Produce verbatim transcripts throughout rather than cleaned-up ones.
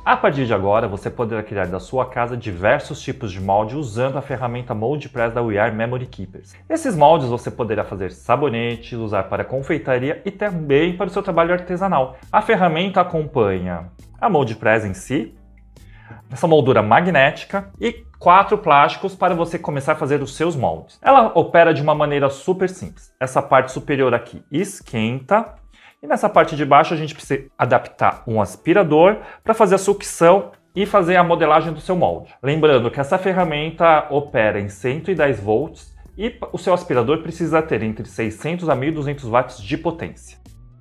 A partir de agora, você poderá criar da sua casa diversos tipos de molde usando a ferramenta MoldPress da We Are Memory Keepers. Esses moldes você poderá fazer sabonetes, usar para confeitaria e também para o seu trabalho artesanal. A ferramenta acompanha a MoldPress em si, essa moldura magnética e quatro plásticos para você começar a fazer os seus moldes. Ela opera de uma maneira super simples. Essa parte superior aqui esquenta e nessa parte de baixo a gente precisa adaptar um aspirador para fazer a sucção e fazer a modelagem do seu molde. Lembrando que essa ferramenta opera em cento e dez volts e o seu aspirador precisa ter entre seiscentos a mil e duzentos watts de potência.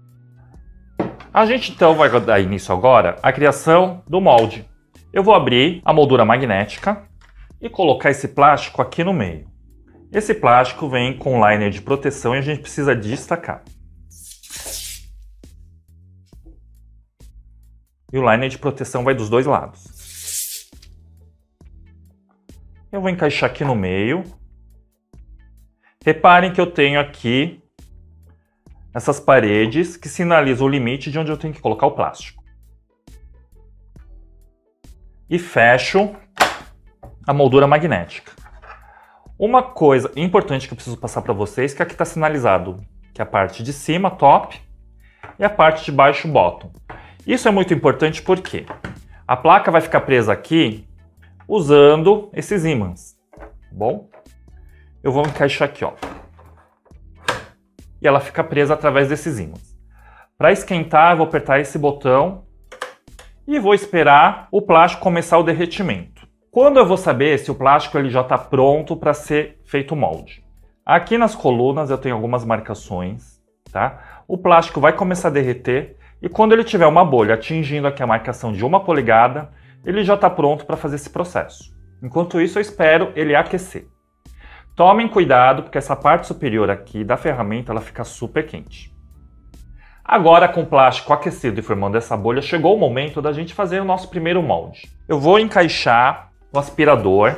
A gente então vai dar início agora à criação do molde. Eu vou abrir a moldura magnética e colocar esse plástico aqui no meio. Esse plástico vem com liner de proteção e a gente precisa destacar. E o liner de proteção vai dos dois lados. Eu vou encaixar aqui no meio. Reparem que eu tenho aqui essas paredes que sinalizam o limite de onde eu tenho que colocar o plástico. E fecho a moldura magnética. Uma coisa importante que eu preciso passar para vocês, que aqui está sinalizado, que é a parte de cima, top, e a parte de baixo, bottom. Isso é muito importante porque a placa vai ficar presa aqui usando esses ímãs, tá bom? Eu vou encaixar aqui, ó. E ela fica presa através desses ímãs. Para esquentar, eu vou apertar esse botão e vou esperar o plástico começar o derretimento. Quando eu vou saber se o plástico ele já está pronto para ser feito o molde? Aqui nas colunas eu tenho algumas marcações, tá? O plástico vai começar a derreter e quando ele tiver uma bolha atingindo aqui a marcação de uma polegada, ele já está pronto para fazer esse processo. Enquanto isso eu espero ele aquecer. Tomem cuidado porque essa parte superior aqui da ferramenta ela fica super quente. Agora, com o plástico aquecido e formando essa bolha, chegou o momento da gente fazer o nosso primeiro molde. Eu vou encaixar o aspirador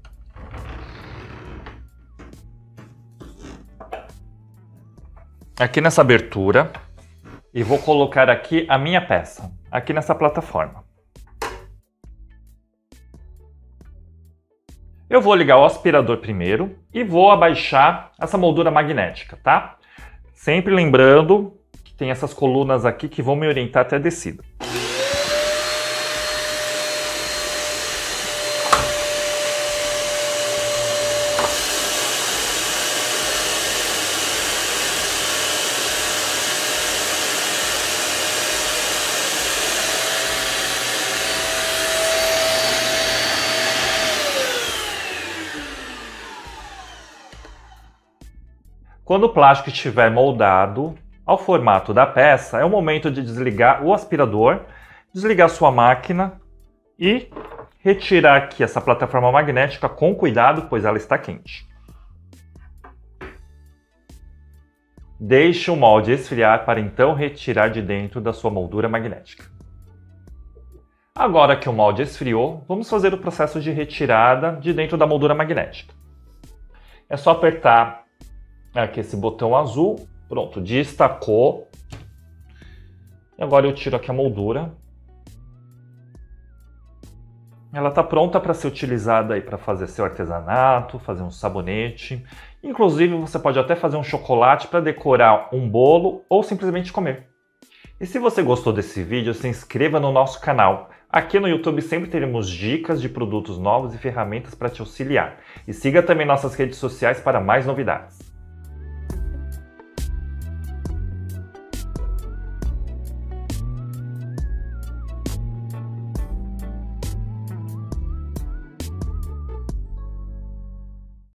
aqui nessa abertura e vou colocar aqui a minha peça, aqui nessa plataforma. Eu vou ligar o aspirador primeiro e vou abaixar essa moldura magnética, tá? Sempre lembrando tem essas colunas aqui que vão me orientar até a descida. Quando o plástico estiver moldado ao formato da peça, é o momento de desligar o aspirador, desligar sua máquina e retirar aqui essa plataforma magnética com cuidado, pois ela está quente. Deixe o molde esfriar para então retirar de dentro da sua moldura magnética. Agora que o molde esfriou, vamos fazer o processo de retirada de dentro da moldura magnética. É só apertar aqui esse botão azul. Pronto, destacou. E agora eu tiro aqui a moldura. Ela está pronta para ser utilizada aí para fazer seu artesanato, fazer um sabonete. Inclusive você pode até fazer um chocolate para decorar um bolo ou simplesmente comer. E se você gostou desse vídeo, se inscreva no nosso canal. Aqui no YouTube sempre teremos dicas de produtos novos e ferramentas para te auxiliar. E siga também nossas redes sociais para mais novidades.